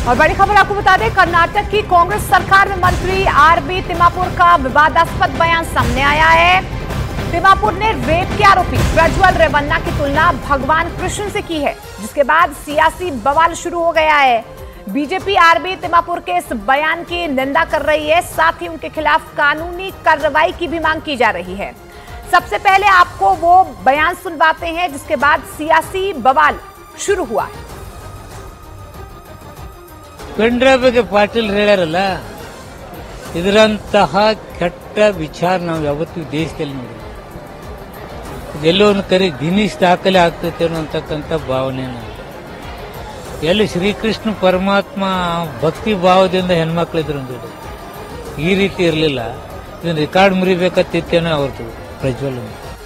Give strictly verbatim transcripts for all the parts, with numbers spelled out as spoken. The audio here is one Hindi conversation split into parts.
और बड़ी खबर आपको बता दें, कर्नाटक की कांग्रेस सरकार में मंत्री आरबी तिम्मापुर का विवादास्पद बयान सामने आया है। तिम्मापुर ने रेप के आरोपी प्रज्वल रेवन्ना की तुलना भगवान कृष्ण से की है, जिसके बाद सियासी बवाल शुरू हो गया है। बीजेपी आरबी तिम्मापुर के इस बयान की निंदा कर रही है, साथ ही उनके खिलाफ कानूनी कार्रवाई की भी मांग की जा रही है। सबसे पहले आपको वो बयान सुनवाते हैं, जिसके बाद सियासी बवाल शुरू हुआ है। ಖಂಡ್ರ ಬಗ್ಗೆ ಪಾಟೀಲ್ ಹೇಳ್ಯಾರಲ್ಲ, ಇದರಂತಹ ಕೆಟ್ಟ ವಿಚಾರ ನಾವು ಯಾವತ್ತೂ ದೇಶದಲ್ಲಿ ನೋಡಿಲ್ಲ. ಎಲ್ಲೋ ಒಂದು ಕರೆ ಗಿನ್ನಿಸ್ ದಾಖಲೆ ಆಗ್ತೈತೆ ಅನ್ನೋಂತಕ್ಕಂಥ ಭಾವನೆ ನಾವು. ಎಲ್ಲಿ ಶ್ರೀಕೃಷ್ಣ ಪರಮಾತ್ಮ ಭಕ್ತಿ ಭಾವದಿಂದ ಹೆಣ್ಮಕ್ಳಿದ್ರು ನೋಡಿ, ಈ ರೀತಿ ಇರಲಿಲ್ಲ. ಇದನ್ನ ರೆಕಾರ್ಡ್ ಮುರಿಬೇಕತ್ತಿತ್ತೇನೋ ಅವ್ರದ್ದು ಪ್ರಜ್ವಲ್.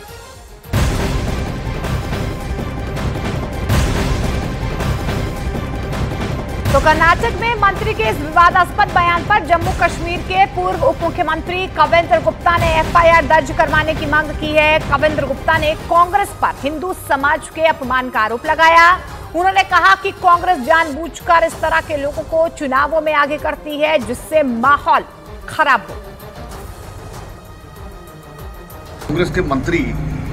तो कर्नाटक में मंत्री के इस विवादास्पद बयान पर जम्मू कश्मीर के पूर्व उप मुख्यमंत्री कविंद्र गुप्ता ने एफआईआर दर्ज करवाने की मांग की है। कविंद्र गुप्ता ने कांग्रेस पर हिंदू समाज के अपमान का आरोप लगाया। उन्होंने कहा कि कांग्रेस जानबूझकर इस तरह के लोगों को चुनावों में आगे करती है, जिससे माहौल खराब हो। कांग्रेस के मंत्री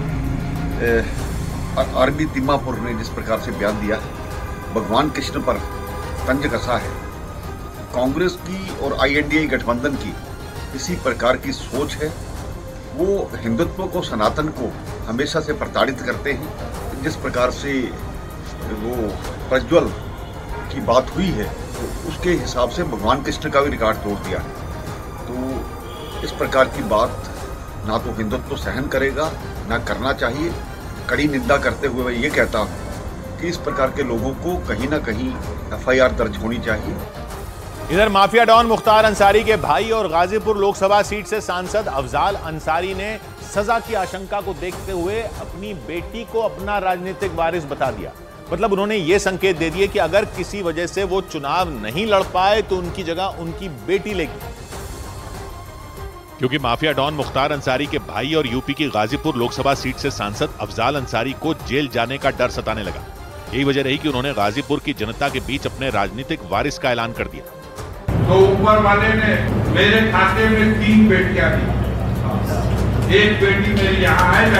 आरबी तिम्मापुर ने जिस प्रकार से बयान दिया, भगवान कृष्ण पर तंज कसा है। कांग्रेस की और आईएनडीए गठबंधन की इसी प्रकार की सोच है। वो हिंदुत्व को, सनातन को हमेशा से प्रताड़ित करते हैं। जिस प्रकार से वो प्रज्वल की बात हुई है, तो उसके हिसाब से भगवान कृष्ण का भी रिकॉर्ड तोड़ दिया है। तो इस प्रकार की बात ना तो हिंदुत्व सहन करेगा, ना करना चाहिए। कड़ी निंदा करते हुए मैं ये कहता हूँ कि इस प्रकार के लोगों को कहीं ना कहीं एफआईआर दर्ज होनी चाहिए। इधर माफिया डॉन मुख्तार अंसारी के भाई और गाजीपुर लोकसभा सीट से सांसद अफजाल अंसारी ने सजा की आशंका को देखते हुए अपनी बेटी को अपना राजनीतिक वारिस बता दिया। मतलब उन्होंने ये संकेत दे दिए कि अगर किसी वजह से वो चुनाव नहीं लड़ पाए तो उनकी जगह उनकी बेटी लेगी। क्योंकि माफिया डॉन मुख्तार अंसारी के भाई और यूपी की गाजीपुर लोकसभा सीट से सांसद अफजाल अंसारी को जेल जाने का डर सताने लगा। यही वजह रही कि उन्होंने गाजीपुर की जनता के बीच अपने राजनीतिक वारिस का ऐलान कर दिया। तो ऊपर वाले ने मेरे खाते में तीन बेटियां दी, एक बेटी मेरी यहाँ है।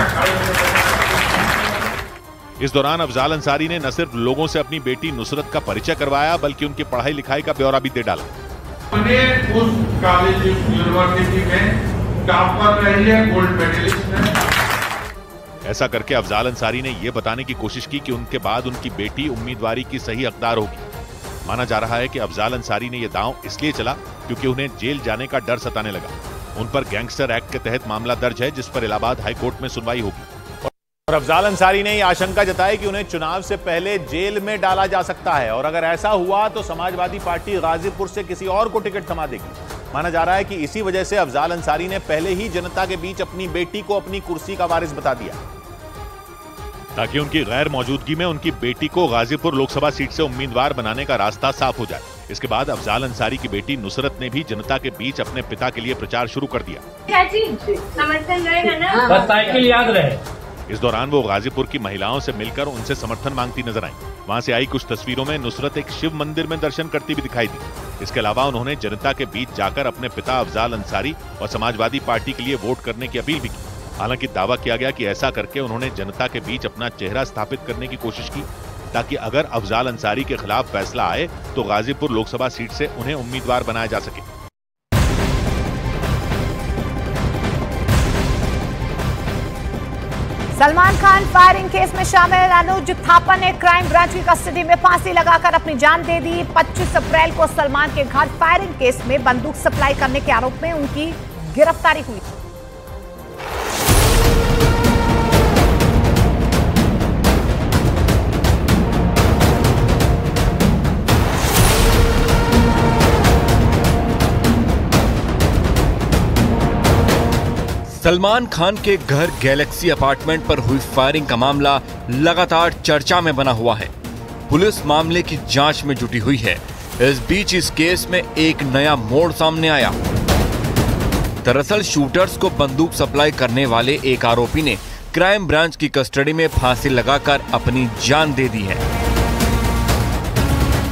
इस दौरान अफजाल अंसारी ने न सिर्फ लोगों से अपनी बेटी नुसरत का परिचय करवाया, बल्कि उनकी पढ़ाई लिखाई का ब्यौरा भी दे डाला। उस कॉलेज यूनिवर्सिटी में टॉपर रही है, गोल्ड मेडलिस्ट है। ऐसा करके अफजाल अंसारी ने यह बताने की कोशिश की कि उनके बाद उनकी बेटी उम्मीदवारी की सही हकदार होगी। माना जा रहा है कि अफजाल अंसारी ने यह दांव इसलिए चला क्योंकि उन्हें जेल जाने का डर सताने लगा। उन पर गैंगस्टर एक्ट के तहत मामला दर्ज है, जिस पर इलाहाबाद हाईकोर्ट में सुनवाई होगी। और अफजाल अंसारी ने यह आशंका जताई कि उन्हें चुनाव से पहले जेल में डाला जा सकता है, और अगर ऐसा हुआ तो समाजवादी पार्टी गाजीपुर से किसी और को टिकट थमा देगी। माना जा रहा है कि इसी वजह से अफजाल अंसारी ने पहले ही जनता के बीच अपनी बेटी को अपनी कुर्सी का वारिस बता दिया, ताकि उनकी गैर मौजूदगी में उनकी बेटी को गाजीपुर लोकसभा सीट से उम्मीदवार बनाने का रास्ता साफ हो जाए। इसके बाद अफजाल अंसारी की बेटी नुसरत ने भी जनता के बीच अपने पिता के लिए प्रचार शुरू कर दिया। समर्थन रहेगा ना, बस साइकिल याद रहे। इस दौरान वो गाजीपुर की महिलाओं से मिलकर उनसे समर्थन मांगती नजर आई। वहां से आई कुछ तस्वीरों में नुसरत एक शिव मंदिर में दर्शन करती भी दिखाई दी। इसके अलावा उन्होंने जनता के बीच जाकर अपने पिता अफजाल अंसारी और समाजवादी पार्टी के लिए वोट करने की अपील भी की। हालांकि दावा किया गया कि ऐसा करके उन्होंने जनता के बीच अपना चेहरा स्थापित करने की कोशिश की, ताकि अगर अफजाल अंसारी के खिलाफ फैसला आए तो गाजीपुर लोकसभा सीट से उन्हें उम्मीदवार बनाया जा सके। सलमान खान फायरिंग केस में शामिल अनुज थापा ने क्राइम ब्रांच की कस्टडी में फांसी लगाकर अपनी जान दे दी। पच्चीस अप्रैल को सलमान के घर फायरिंग केस में बंदूक सप्लाई करने के आरोप में उनकी गिरफ्तारी हुई। सलमान खान के घर गैलेक्सी अपार्टमेंट पर हुई फायरिंग का मामला लगातार चर्चा में बना हुआ है। पुलिस मामले की जांच में जुटी हुई है। इस बीच इस केस में एक नया मोड़ सामने आया। दरअसल शूटर्स को बंदूक सप्लाई करने वाले एक आरोपी ने क्राइम ब्रांच की कस्टडी में फांसी लगाकर अपनी जान दे दी है।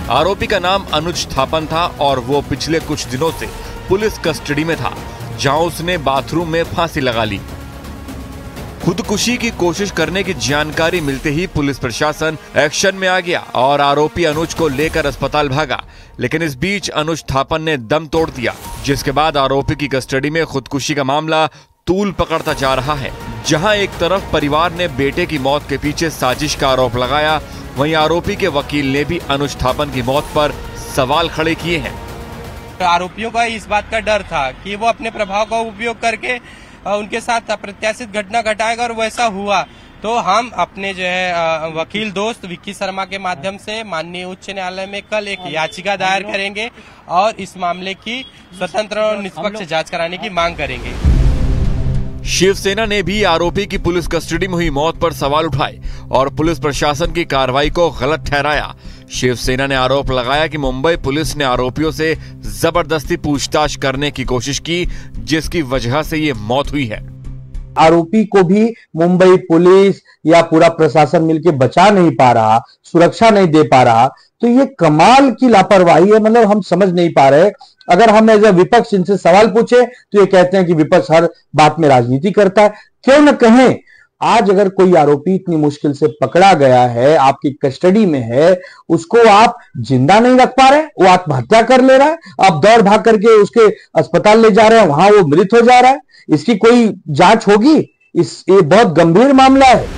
आरोपी का नाम अनुज थापन था और वो पिछले कुछ दिनों से पुलिस कस्टडी में था, जहां उसने बाथरूम में फांसी लगा ली। खुदकुशी की कोशिश करने की जानकारी मिलते ही पुलिस प्रशासन एक्शन में आ गया और आरोपी अनुज को लेकर अस्पताल भागा, लेकिन इस बीच अनुज थापन ने दम तोड़ दिया, जिसके बाद आरोपी की कस्टडी में खुदकुशी का मामला तूल पकड़ता जा रहा है। जहां एक तरफ परिवार ने बेटे की मौत के पीछे साजिश का आरोप लगाया, वहीं आरोपी के वकील ने भी अनुज थापन की मौत पर सवाल खड़े किए हैं। आरोपियों का इस बात का डर था कि वो अपने प्रभाव का उपयोग करके उनके साथ अप्रत्याशित घटना घटाएगा, और वैसा हुआ तो हम अपने जो है वकील दोस्त विक्की शर्मा के माध्यम से माननीय उच्च न्यायालय में कल एक याचिका दायर करेंगे और इस मामले की स्वतंत्र और निष्पक्ष जांच कराने की मांग करेंगे। शिवसेना ने भी आरोपी की पुलिस कस्टडी में हुई मौत पर सवाल उठाए और पुलिस प्रशासन की कार्रवाई को गलत ठहराया। शिवसेना ने आरोप लगाया कि मुंबई पुलिस ने आरोपियों से जबरदस्ती पूछताछ करने की कोशिश की, जिसकी वजह से ये मौत हुई है। आरोपी को भी मुंबई पुलिस या पूरा प्रशासन मिलकर बचा नहीं पा रहा, सुरक्षा नहीं दे पा रहा, तो ये कमाल की लापरवाही है। मतलब हम समझ नहीं पा रहे। अगर हम एज ए विपक्ष इनसे सवाल पूछे तो ये कहते हैं कि विपक्ष हर बात में राजनीति करता है। क्यों न कहें, आज अगर कोई आरोपी इतनी मुश्किल से पकड़ा गया है, आपकी कस्टडी में है, उसको आप जिंदा नहीं रख पा रहे, वो आत्महत्या कर ले रहा है, आप दौड़ भाग करके उसके अस्पताल ले जा रहे हैं, वहां वो मृत हो जा रहा है, इसकी कोई जांच होगी? इस ये बहुत गंभीर मामला है।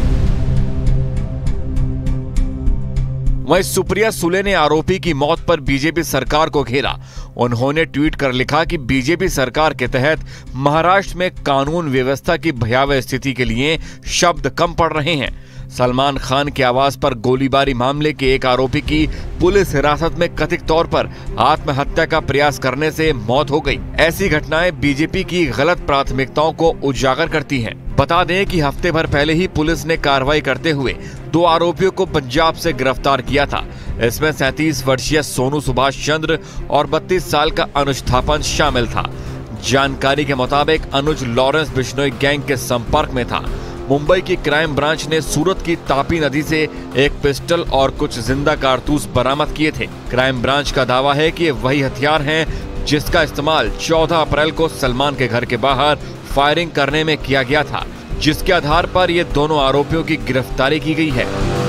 वहीं सुप्रिया सुले ने आरोपी की मौत पर बीजेपी सरकार को घेरा। उन्होंने ट्वीट कर लिखा कि बीजेपी सरकार के तहत महाराष्ट्र में कानून व्यवस्था की भयावह स्थिति के लिए शब्द कम पड़ रहे हैं। सलमान खान के आवास पर गोलीबारी मामले के एक आरोपी की पुलिस हिरासत में कथित तौर पर आत्महत्या का प्रयास करने से मौत हो गई। ऐसी घटनाएं बीजेपी की गलत प्राथमिकताओं को उजागर करती हैं। बता दें कि हफ्ते भर पहले ही पुलिस ने कार्रवाई करते हुए दो आरोपियों को पंजाब से गिरफ्तार किया था। इसमें सैंतीस वर्षीय सोनू सुभाष चंद्र और बत्तीस साल का अनुज थापन शामिल था। जानकारी के मुताबिक अनुज लॉरेंस बिश्नोई गैंग के संपर्क में था। मुंबई की क्राइम ब्रांच ने सूरत की तापी नदी से एक पिस्टल और कुछ जिंदा कारतूस बरामद किए थे। क्राइम ब्रांच का दावा है कि ये वही हथियार हैं जिसका इस्तेमाल चौदह अप्रैल को सलमान के घर के बाहर फायरिंग करने में किया गया था, जिसके आधार पर ये दोनों आरोपियों की गिरफ्तारी की गई है।